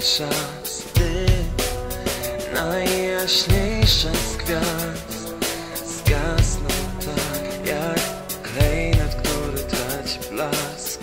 czas, gdy najjaśniejsze z gwiazd zgasną tak jak klejnot, który traci blask.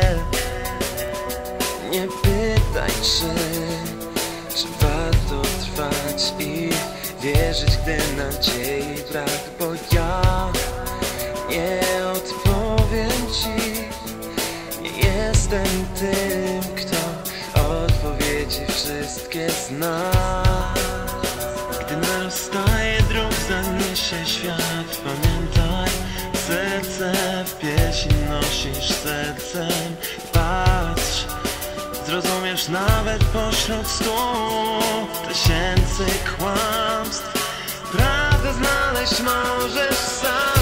Nie pytaj, czy warto trwać i wierzyć, gdy nadziei brak, bo ja nie odpowiem ci. Nie jestem tym, kto odpowiedzi wszystkie zna. Gdy na rozstaje dróg zaniesie świat, pamiętaj, serce w piersi nosisz sercem. Patrz, zrozumiesz nawet pośród 100 tysięcy kłamstw. Prawdę znaleźć możesz sam.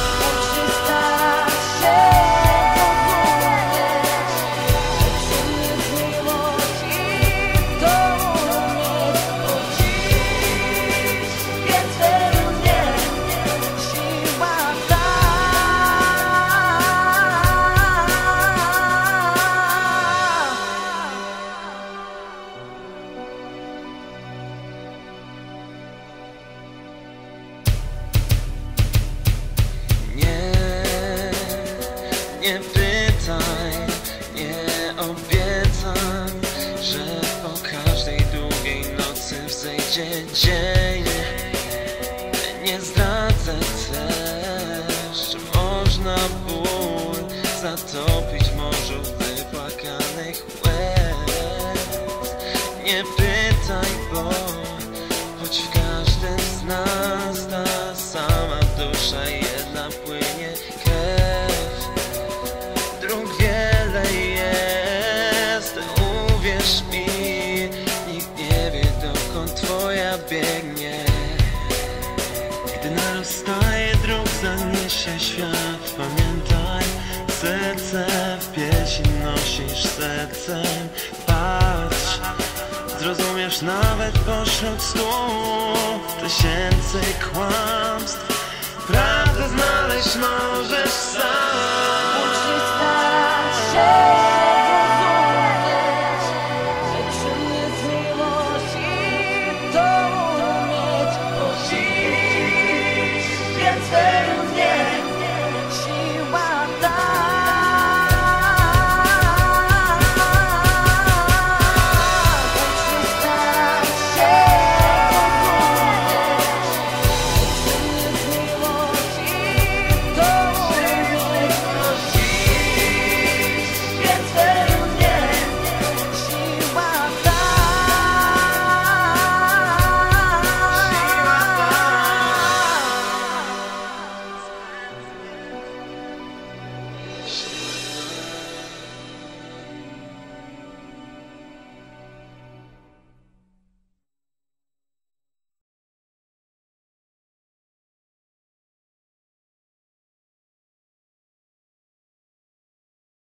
Nie pytaj, nie obiecam, że po każdej długiej nocy wzejdzie dzień. Nie zdradzę też, że można ból zatopić w morzu wypłakanych łez. Nie pytaj, bo choć w każdym z nas ta sama dusza jedna płynie krew. Dróg wiele jest, uwierz mi, nikt nie wie, dokąd twoja biegnie. Gdy na rozstaje dróg zaniesie świat, pamiętaj, serce w piersi nosisz sercem. Patrz, zrozumiesz nawet pośród 100 tysięcy kłamstw. Prawdę znaleźć możesz sam. Yeah.